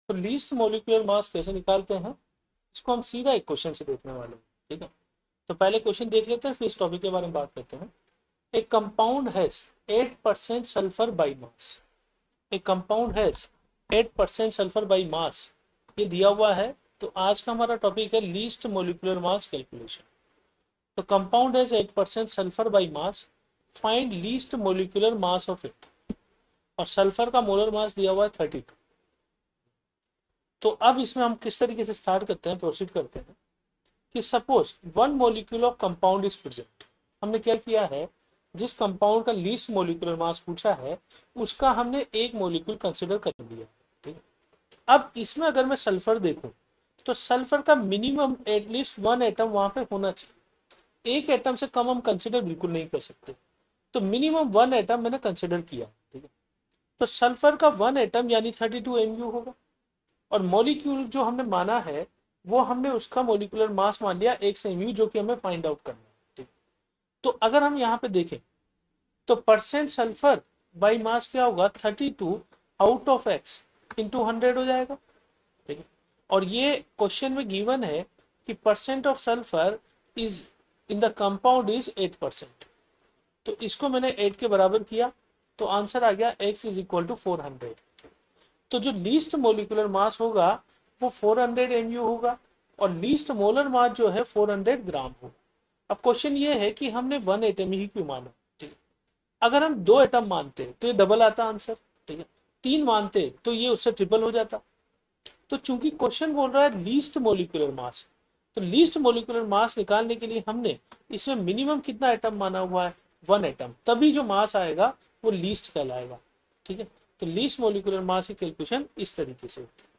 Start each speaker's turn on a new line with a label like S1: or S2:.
S1: तो least molecular मास कैसे निकालते हैं, इसको हम सीधा एक क्वेश्चन से देखने वाले हैं। ठीक है, तो पहले क्वेश्चन देख लेते हैं, फिर इस टॉपिक के बारे में बात करते हैं। A compound has 8% sulphur by mass. A compound has 8% sulphur by mass, ये दिया हुआ है। तो आज का हमारा टॉपिक है लीस्ट मोलिकुलर मास कैलकुलेशन। तो compound has 8% sulphur by mass, find least molecular mass of it. और सल्फर का मोलर मास दिया हुआ है 32। तो अब इसमें हम किस तरीके से स्टार्ट करते हैं, प्रोसीड करते हैं कि suppose one molecule of compound is present. हमने क्या किया है, जिस कंपाउंड का लीस्ट मोलिकुलर मास पूछा है उसका हमने एक मोलिक्यूल कंसिडर कर लिया। ठीक है, अब इसमें अगर मैं सल्फर देखूं तो सल्फर का मिनिमम एटलीस्ट वन एटम वहां पे होना चाहिए। एक एटम से कम हम कंसिडर बिल्कुल नहीं कर सकते, तो मिनिमम वन एटम मैंने कंसिडर किया। ठीक है, तो सल्फर का वन एटम यानी 32 MU होगा। और मॉलिक्यूल जो हमने माना है वो हमने उसका मोलिकुलर मास मान लिया 1 MU, जो कि हमें फाइंड आउट करना है। ठीक, तो अगर हम यहाँ पे देखें तो परसेंट सल्फर बाई मास क्या होगा, 32 आउट ऑफ एक्स इंटू 100 हो जाएगा। ठीक है, और ये क्वेश्चन में गिवन है कि percent of sulphur is in the compound is 8%। तो इसको मैंने 8 के बराबर किया तो आंसर आ गया x इज इक्वल टू 400। तो जो लीस्ट मोलिकुलर मास होगा वो 400 MU होगा, और लीस्ट मोलर मास जो है 400 ग्राम होगा। अब क्वेश्चन ये है कि हमने वन एटम ही क्यों माना। ठीक है, अगर हम दो एटम मानते तो ये डबल आता आंसर। ठीक है, तीन मानते तो ये उससे ट्रिपल हो जाता। तो चूंकि क्वेश्चन बोल रहा है लीस्ट मोलिकुलर मास, तो लीस्ट मोलिकुलर मास निकालने के लिए हमने इसमें मिनिमम कितना एटम माना हुआ है, वन एटम, तभी जो मास आएगा वो लीस्ट कहलाएगा। ठीक है, तो लीस्ट मोलिकुलर मास की कैलकुलेशन इस तरीके से होती है।